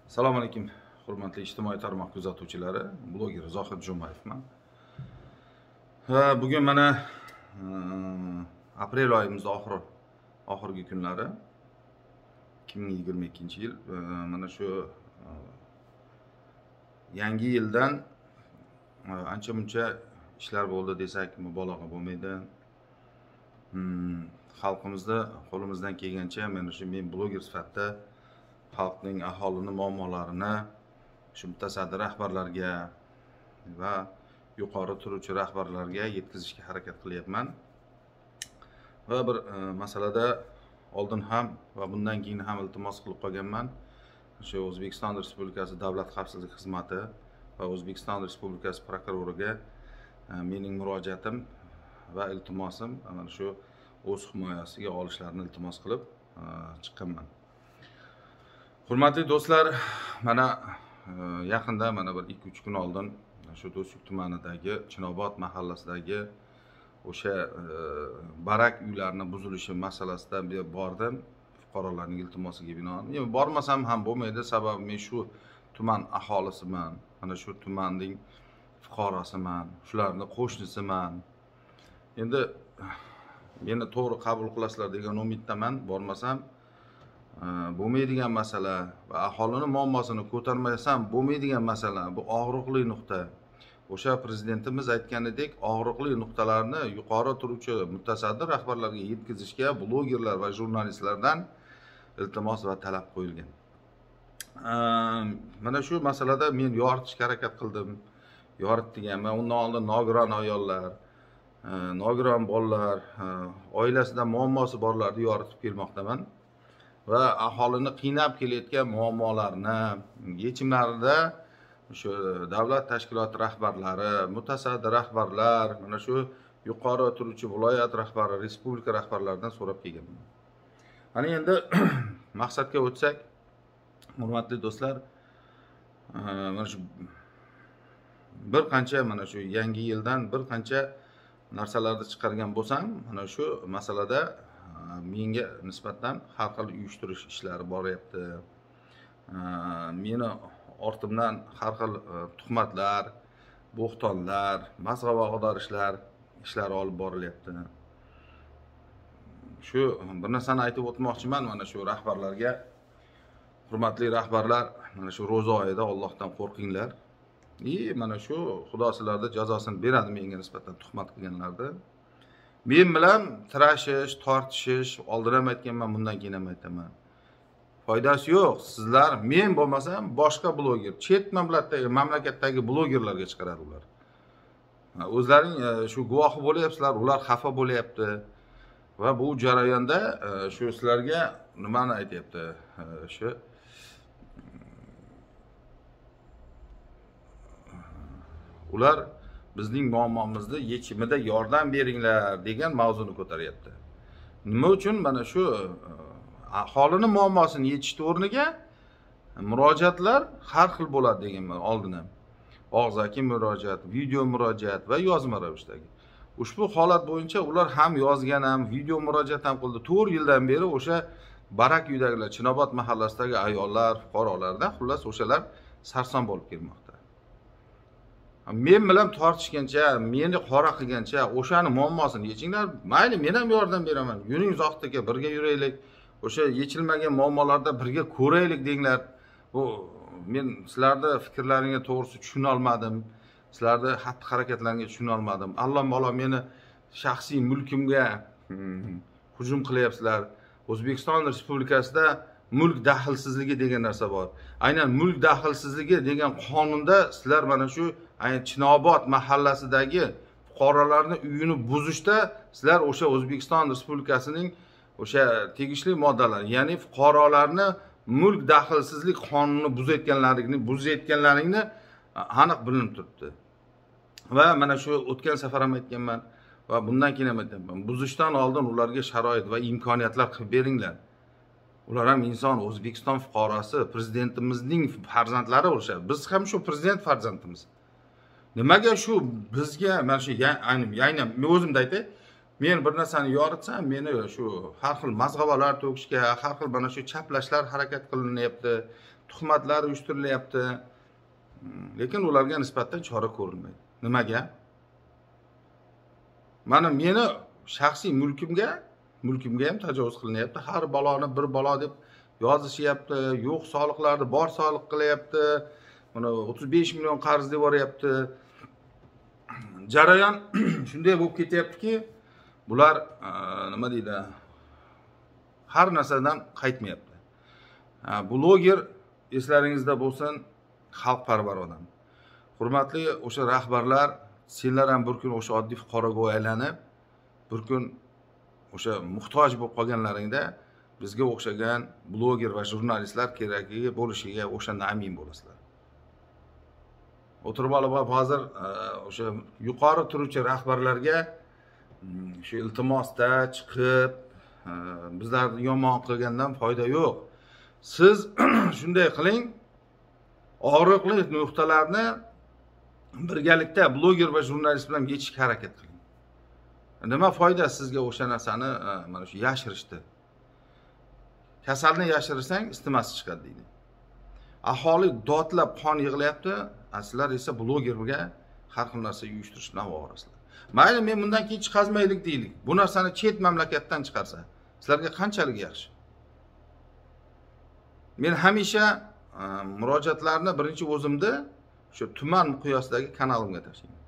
Assalomu alaykum, hurmatli ijtimoiy tarmoq kuzatuvchilari, bloger Zohid Jumayevman. Bugun mana aprel oyimiz oxirgi kunlari 2022-yil. Mana shu yangi yildan ancha-muncha ishlar bo'ldi desak mubolag'a bo'lmaydi. Xalqimizda qo'limizdan kelgancha mana shu men bloger sifatida xalqning aholini muammolarini shu mutasaddi rahbarlarga va yuqori turuvchi rahbarlarga yetkazishga harakat qilyapman. Va bir masalada oldin ham va bundan keyin ham iltimos qilib qolganman. Shu O'zbekiston Respublikasi Davlat xavfsizlik xizmati va O'zbekiston Respublikasi prokuroriga mening murojaatim va iltimosim mana shu o'z himoyasiga olishlarini iltimos qilib chiqqanman. Hurmatli do'stlar, mana yaqinda mana bir 2-3 kun oldin shu Do'stlik tumanidagi Chinobod mahallasidagi o'sha barak uylarning buzilishi masalasida bordim. Fuqarolarning iltimosiga binoan. Men bormasam ham bo'lmaydi, sababi men shu tuman aholisiman, mana shu tumanning fuqarosiman, shularning qo'shnisiman. Endi meni to'g'ri qabul qilasizlar degan umiddaman. Bormasam bo'lmaydigan masala va aholini muammosini ko'tarmasam bo'lmaydigan masala. Bu og'riqli nuqta. O'sha prezidentimiz aytganidek, og'riqli nuqtalarni yuqori turuvchi mutasaddi rahbarlarga yetkazishga blogerlar va jurnalistlardan iltimos va talab qo'yilgan. Mana shu masalada men yoritishga harakat qildim. Yoritganman. Undan oldin nogiron ayollar, nogiron bolalar, oilasida muammosi borlarni yoritib kelmoqdaman. Va aholini qiynab kelayotgan muammolarni yechimlarida shu davlat tashkiloti rahbarlari, mutasaddi rahbarlar, mana shu yuqori turuvchi viloyat rahbari, respublika rahbarlaridan so'rab kelganman. Ana endi maqsadga o'tsak, hurmatli do'stlar, mana shu bir qancha mana shu yangi yildan bir qancha narsalarni chiqargan bo'lsam, mana shu masalada menga nisbatan har xil uyushtirish ishlari boryapti. Meni ortimdan har xil tuhmatlar, bo'xtonlar, mazg'ava ishlari olib borilyapti. Shu bir narsani aytib o'tmoqchiman mana shu rahbarlarga. Hurmatli rahbarlar, mana shu ro'za oyida Allohdan qo'rqinglar. Mana shu Xudo sizlarga jazosini beradi menga nisbatan tuhmat qilganlarni. Men bilan tirashish, tortishish, oldin ham aytganman, bundan keyin ham aytaman. Foydasi yo'q. Sizlar men bo'lmasam boshqa bloger, chet mamlakatdagi blogerlarga chiqaradi ular. O'zlaring shu guvohi bo'lyapsizlar, ular xafa bo'lyapti. Va bu jarayonda shu sizlarga nimani aytyapti? Shu ular bizning muammomizni yechimida yordam beringlar degan mavzuni ko'taryapti. Nima uchun? Mana shu aholini muammosini yechishning o'rniga murojaatlar har xil bo'ladi deganman oldin ham. Og'zaki murojaat, video murojaat va yozma ravishdagi. Ushbu holat bo'yicha ular ham yozgan ham, video murojaat ham qildi. 4 yildan beri o'sha barak uydagilar, Chinobod mahallasidagi ayollar, fuqarolardan xullas o'shalar sarson bo'lib kelmoqda. Men bilan tortishgancha, meni qora qilgancha o'shani muammosini yechinglar. Mayli, men ham yordam beraman. Yuring Zohid aka, birga yuraylik. O'sha yechilmagan muammolarda birga ko'raylik denglar. Bu men sizlarning fikrlaringizga to'g'risi tushuna olmadim. Sizlarning xatti-harakatlaringizga tushuna olmadim. Alloh meni shaxsiy mulkimga hujum qilyapsizlar. O'zbekiston Respublikasida mulk daxlsizligi degan narsa bor. Aynan mulk daxlsizligi degan qonunda sizlar mana shu Chinobod mahallasidagi fuqarolarning uyini buzishda sizlar o'sha O'zbekiston Respublikasining o'sha tegishli moddalari, ya'ni fuqarolarni mulk daxlsizlik qonunini buzayotganlaringni aniq bilinib turibdi. Va mana shu o'tgan safar ham aytganman va bundan keyin ham aytaman. Buzishdan oldin ularga sharoit va imkoniyatlar qilib beringlar. Ular ham inson, O'zbekiston fuqarosi, prezidentimizning farzandlari o'sha. Biz ham shu prezident farzandimiz. Nimaga shu bizga mana shu aynan men o'zimda aytay, men bir narsani yoritsam, meni shu har xil mazg'avalar to'kishga, har xil mana shu chaplashlar harakat qilinyapti, tuhmatlar uyushtirilyapti. Lekin ularga nisbatan chora ko'rilmaydi. Nimaga? Mana meni shaxsiy mulkimga ham tajovuz qilinyapti. Har baloni bir balo deb yozishyapti, yo'q soliqlarni bor soliq qilyapti. Mana 35 million qarz deb yuboryapti. Jarayon shunday bo'lib ketyaptiki, bular nima deydi? Har narsadan qaytmayapti. Bloger eslaringizda bo'lsin, xalqparvar odam. Hurmatli o'sha rahbarlar, senlar ham bir kun o'sha oddiy fuqaroga aylanib, bir kun o'sha muhtoj bo'lib qolganlaringda bizga o'xshagan bloger va jurnalistlar kerakligi bo'lishiga o'shanda amin bo'lasizlar. O'tirib olib hozir o'sha yuqori turuvchi rahbarlarga shu iltimosda chiqib bizlarni yomon qilgandan foyda yo'q. Siz shunday qiling, og'riqli nuqtalarni birgalikda bloger va jurnalist bilan yechishga harakat qiling. Nima foyda sizga o'sha narsani mana shu yashirishdi? Kasalni yashirsang istimasi chiqadi deydi. Aholi dodlab qon yig'layapti, sizlar esa blogerga har xil narsa uyushtirishdan ovorasizlar. Mayli, men bundan keyin chiqazmaylik deylik. Bu narsani chet mamlakatdan chiqarsa, sizlarga qanchalik yaxshi? Men hamisha murojaatlarni birinchi o'zimda shu tuman miqyosidagi kanalimga tashlayman.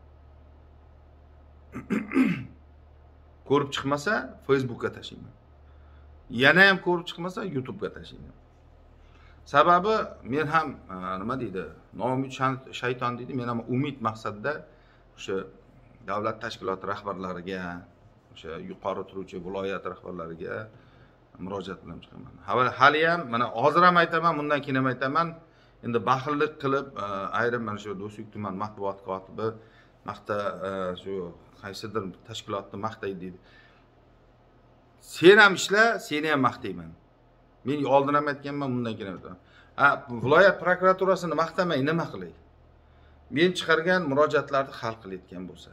Ko'rib chiqmasa Facebookga tashlayman. Yana ham ko'rib chiqmasa YouTube'ga tashlayman. Sababi men ham nima deydi? Noumid shayton deydi. Men ham umid maqsadida o'sha davlat tashkiloti rahbarlariga, o'sha yuqori turuvchi viloyat rahbarlariga murojaat bilan chiqaman. Hali ham mana hozir ham aytaman, bundan keyin ham aytaman. Endi baxillik qilib ayrim mana shu Do'stlik tuman matbuot kotibi shu qaysidir tashkilotni maqtaydi deydi. Sen ham ishla, seni ham maqtayman. Men oldin ham aytganman, bundan keyin aytaman. Viloyat prokuraturasini maqtamay nima qilay? Men chiqargan murojaatlarni hal qilayotgan bo'lsa.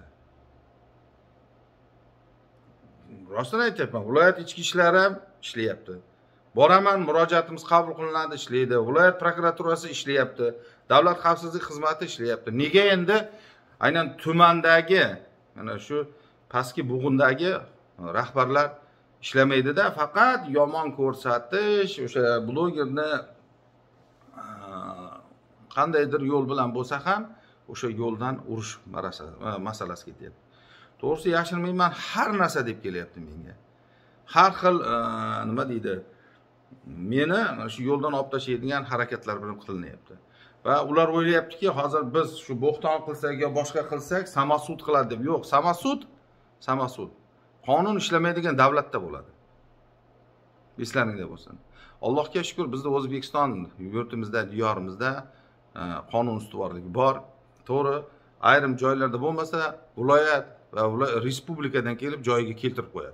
Rostini aytyapman, viloyat ichki ishlari ham ishlayapti. Boraman, murojaatimiz qabul qilinadi, ishlaydi. Viloyat prokuraturasi ishlayapti. Davlat xavfsizlik xizmati ishlayapti. Nega endi aynan tumandagi, mana shu pastki bug'undagi rahbarlar ishlamaydi-da, faqat yomon ko'rsatish, o'sha blogerni qandaydir yo'l bilan bo'lsa ham o'sha yo'ldan urish masalasi ketyapti. To'g'risi yashirmayman, har narsa deb kelyapti menga. Har xil nima deydi? Meni shu yo'ldan olib tashlaydigan harakatlar bilan qilinyapti. Va ular o'ylayaptiki, hozir biz shu bo'xton qilsak yo boshqa qilsak, samosud qiladi deb. Yo'q, samosud. Qonun ishlamaydigan davlatda bo'ladi. Eslaringda bo'lsin. Allohga shukr, bizda O'zbekiston yurtimizda, diyorimizda qonun ustuvorligi bor. To'g'ri, ayrim joylarda bo'lmasa, viloyat va respublikadan kelib joyiga keltirib qo'yadi.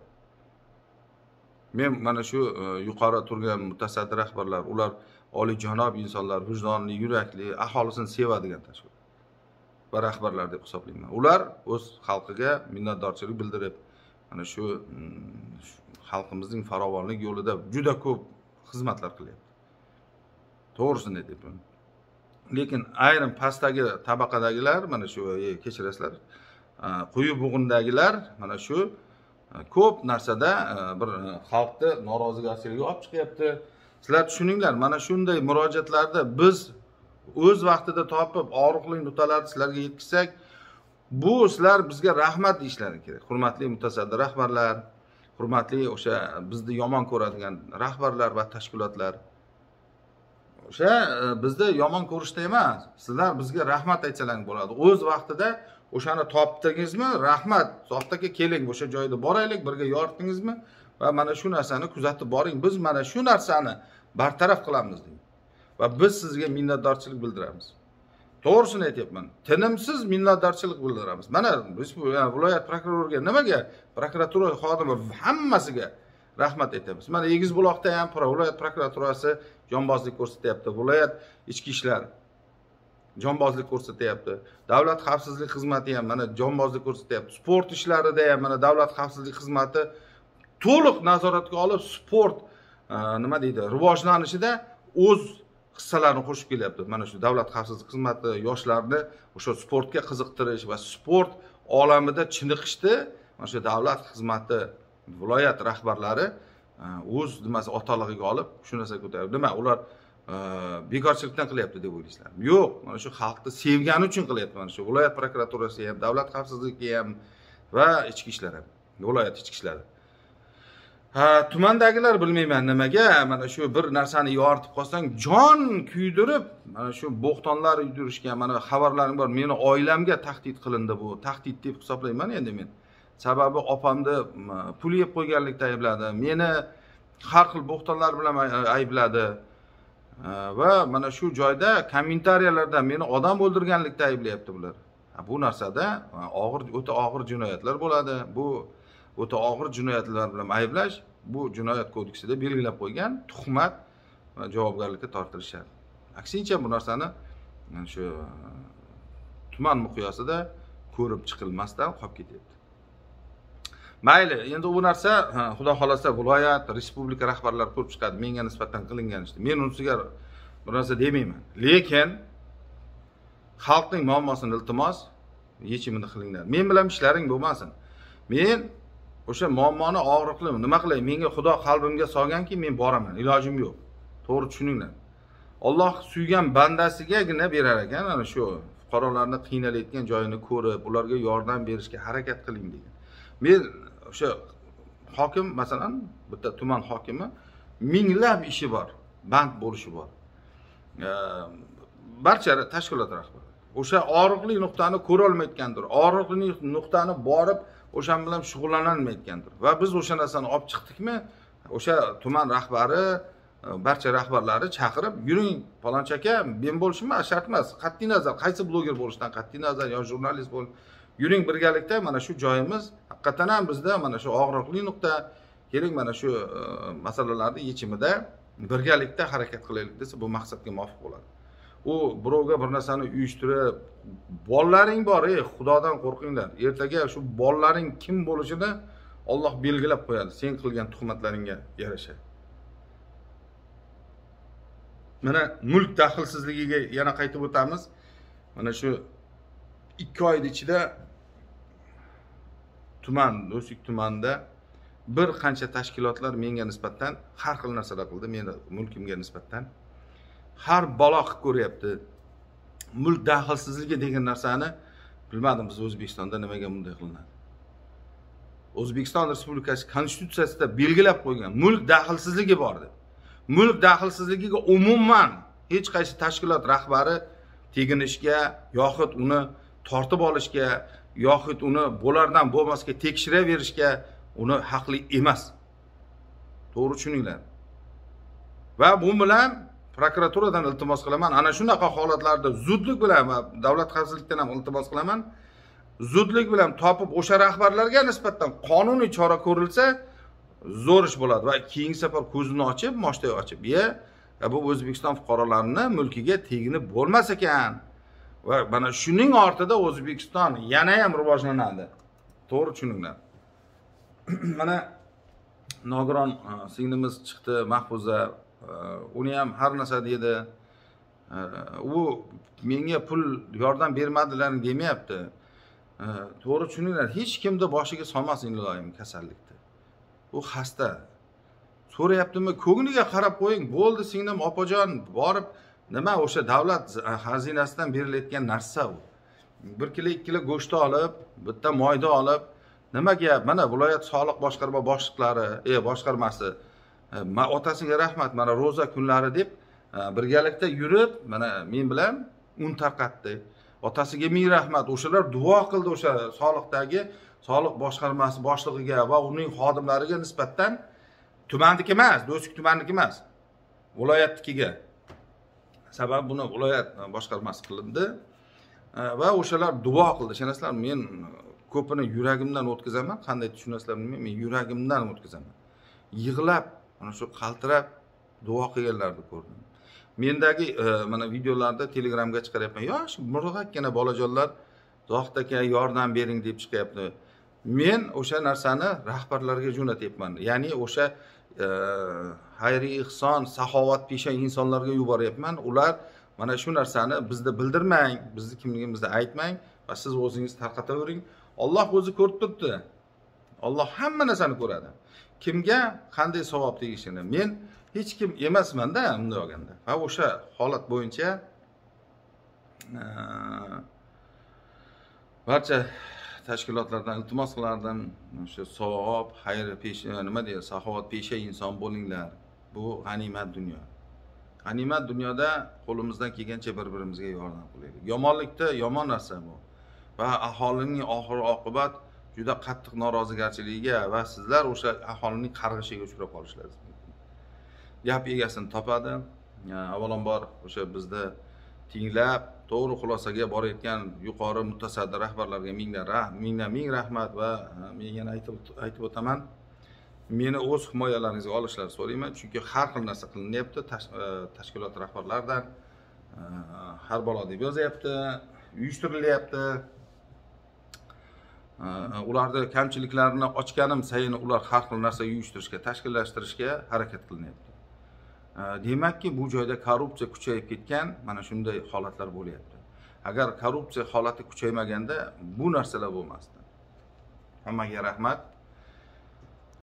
Men mana shu yuqori turgan mutasaddi rahbarlar, ular oliyjanob insonlar, vijdonli, yurakli, aholisini sevadigan tashkilot va rahbarlar deb hisoblayman. Ular o'z xalqiga minnatdorchilik bildirib, mana shu xalqimizning farovonlik yo'lida juda ko'p xizmatlar qilyapti. To'g'risini aytyapman. Lekin ayrim pastdagi tabaqadagilar, mana shu kechirasizlar, quyi bug'undagilar mana shu ko'p narsada bir xalqni noroziligiga olib chiqyapti. Sizlar tushuninglar, mana shunday murojaatlarda biz o'z vaqtida topib, og'riqli nuqtalarni sizlarga yetkazsak, bu sizlar bizga rahmat deyishlari kerak. Hurmatli mutasaddi rahbarlar, hurmatli o'sha bizni yomon ko'radigan rahbarlar va tashkilotlar. O'sha bizni yomon ko'rishda emas, sizlar bizga rahmat aytsalaring bo'ladi. O'z vaqtida o'shani topdingizmi? Rahmat. Soxtaga keling, o'sha joyda boraylik, birga yoritdingizmi? Va mana shu narsani kuzatib boring. Biz mana shu narsani bartaraf qilamiz deydi. Va biz sizga minnatdorchilik bildiramiz. To'g'risini aytyapman. Tinimsiz minnatdorchilik bildiramiz. Mana viloyat prokuroriga, nimaga? Prokuratura xodimi hammasiga rahmat aytamiz. Mana Egizbuloqda ham viloyat prokuraturasi jonbozlik ko'rsatyapti. Viloyat ichki ishlar jonbozlik ko'rsatyapti. Davlat xavfsizlik xizmati ham mana jonbozlik ko'rsatyapti. Sport ishlarida ham mana davlat xavfsizlik xizmati to'liq nazoratga olib, sport nima deydi, rivojlanishida o'z hissalarini qo'shib kelyapti. Mana shu davlat xavfsizlik xizmati yoshlarni o'sha sportga qiziqtirish va sport olamida chiniqishni mana shu davlat xizmati viloyat rahbarlari o'z nimasi otalig'iga olib shu narsa ko'tarib. Nima ular bekorchilikdan qilyapti deb o'ylaysizlarmi? Yo'q, mana shu xalqni sevgani uchun qilyapti. Mana shu viloyat prokuraturasi ham, davlat xavfsizligi ham va ichki ishlar ham, viloyat ichki ishlari. Tumandagilar bilmayman nimaga mana shu bir narsani yoritib qolsang jon kuydirib mana shu bo'xtonlar uydirishga mana xabarlarim bor. Meni oilamga tahdid qilindi bu. Tahdid deb hisoblayman endi men. Sababi opamni pul yeb qo'yganlikda aybladi. Meni har xil bo'xtonlar bilan aybladi. Va mana shu joyda kommentariyalarda meni odam o'ldirganlikda ayblayapti bular. Bu narsada o'ta og'ir jinoyatlar bo'ladi. Bu o'ta og'ir jinoyatlar bilan ayblash bu jinoyat kodeksida belgilab qo'ygan tuhmat va javobgarlikka tortilishadi. Aksincha bu narsani shu tuman miqyosida ko'rib chiqilmasdan qolib ketyapti. Mayli, endi bu narsa xudo xolasa viloyat, respublika rahbarlari ko'rib chiqadi. Menga nisbatan qilingan ishni. Men unisiga bir narsa demayman. Lekin xalqning muammosini iltimos yechimini qilinglar. Men bilan ishlaring bo'lmasin. Men o'sha muammoni og'riqli nima qilay? Menga Xudo qalbimga solganki, men boraman. Ilojim yo'q. To'g'ri tushuninglar. Alloh suygan bandasigagina berar ekan, ana shu fuqarolarni qiynalayotgan joyini ko'rib, ularga yordam berishga harakat qiling degan. Men o'sha hokim, masalan, bitta tuman hokimi minglab ishi bor, band bo'lishi bor. Barcha tashkilot rahbari o'sha og'riqli nuqtani ko'ra olmayotgandir. Og'riqli nuqtani borib o'sha bilan shug'ullanolmayotgandir. Va biz o'sha narsani olib chiqdikmi, o'sha tuman rahbari, barcha rahbarlari chaqirib, yuring, falonchi aka, men bo'lishim shart emas. Qat'iy nazar, qaysi bloger bo'lishdan qat'iy nazar, yo jurnalist bo'l. Yuring birgalikda mana shu joyimiz haqiqatan ham bizda mana shu og'riqli nuqta, keling mana shu masalalarning yechimida birgalikda harakat qilaylik desa, bu maqsadga muvofiq bo'ladi. U birovga bir narsani uyushtirib, bolalaring bor, Xudodan qo'rqinglar. Ertaga shu bolalaring kim bo'lishini Alloh belgilab qo'yadi, sen qilgan tuhmatlaringga yarasha. Mana mulk daxlsizligiga yana qaytib o'tamiz. Mana shu 2 oy ichida tuman, Do'stlik tumanida bir qancha tashkilotlar menga nisbatan har xil narsalar qildi, meni mulkimga nisbatan. Har balo qilib ko'ryapti. Mulk daxlsizligi degan narsani bilmadim biz O'zbekistonda nimaga bunday qilinadi. O'zbekiston Respublikasi konstitutsiyasida belgilab qo'ygan mulk daxlsizligi bor deb. Mulk daxlsizligiga umuman hech qaysi tashkilot rahbari teginishga yoxud uni tortib olishga yoxud uni bo'lardan bo'lmasga tekshiraverishga uni haqli emas. To'g'ri tushuninglar. Va bu bilan prokuraturadan iltimos qilaman, ana shunaqa holatlarda zudlik bilan va davlat xavfsizlikdan ham iltimos qilaman, zudlik bilan topib o'sha rahbarlarga nisbatan qonuniy chora ko'rilsa zo'r ish bo'ladi va keyingi safar ko'zini ochib, moshday ochib, bu O'zbekiston fuqarolarining mulkiga teginib bo'lmas ekan va mana shuning ortida O'zbekiston yana ham rivojlanadi. To'g'ri tushuninglar. Mana nogiron singlimiz chiqdi, Mahfuza, uni ham har narsa dedi. U menga pul yordam bermadilaring demayapti. To'g'ri tushuninglar, hech kimni boshiga solmasin iloyim kasallikni. U xasta. So'rayaptimi, ko'ngliga qarab qo'ying. Bo'ldi singlim, opajon, borib nima o'sha davlat xazinasidan berilayotgan narsa u. 1 kilo 2 kilo go'sht olib, bitta moyda olib, nima gap? Mana viloyat soliq boshqarma boshliqlari, boshqarmasi otasiga rahmat, mana ro'za kunlari deb birgalikda yurib, mana men bilan un tarqatdi. Otasiga ming rahmat. O'shalar duo qildi o'sha soliqdagi soliq boshqarmasi boshlig'iga va uning xodimlariga nisbatan tumanniki emas, Do'stlik tumanniki emas, viloyatnikiga. Sabab buni viloyat boshqarmasi qilindi va o'shalar duo qildi. Ishonasizlarmi, men ko'pini yuragimdan o'tkazaman. Qanday tushunasizlar bilmayman, men yuragimdan o'tkazaman. Yig'lab, mana shu qaltirab duo qilganlarni ko'rdim. mendagi mana videolarda Telegramga chiqaryapman. Yosh murg'akkina bolajonlar Zohid aka yordam bering deb chiqyapti. Men o'sha narsani rahbarlarga jo'natyapman. Ya'ni o'sha xayriy ihson, saxovatpesha insonlarga yuboryapman. Ular mana shu narsani bizda bildirmang, bizni kimligimizni aytmang va siz o'zingiz tarqatavering. Alloh o'zi ko'rib turibdi. Alloh hamma narsani ko'radi. Kimga qanday savob tegishini men hech kim emasmanda bunday olganda. Va o'sha holat bo'yicha barcha tashkilotlardan iltimos qilardim, o'sha savob, xayr pesha, nima deydi, saxovat pesha inson bo'linglar. Bu g'animat dunyo. G'animat dunyoda qo'limizdan kelgancha bir-birimizga yordam qilaylik. Yomonlikda yomon narsa bu. Va aholining oxir oqibat juda qattiq norozigarchiligiga va sizlar o'sha aholining qarg'ishiga uchrab qolishlaringiz mumkin. Gap egasini topadi. Avvalambor o'sha bizda tinglab to'g'ri xulosaga borayotgan yuqori mutasaddi rahbarlarga ming rahmat va men yana aytib o'taman. Meni o'z himoyalaringizga olishlarini so'rayman, chunki har xil narsa qilinyapti, tashkilot rahbarlaridan har balo deb yozyapti, uyushtirilyapti. Ularda kamchiliklarini ochganim sayin ular har xil narsa uyushtirishga, tashkillashtirishga harakat qilinyapti. Demakki, bu joyda korrupsiya kuchayib ketgan, mana shunday holatlar bo'lyapti. Agar korrupsiya holati kuchaymaganda bu narsalar bo'lmasdi. Hammaga rahmat.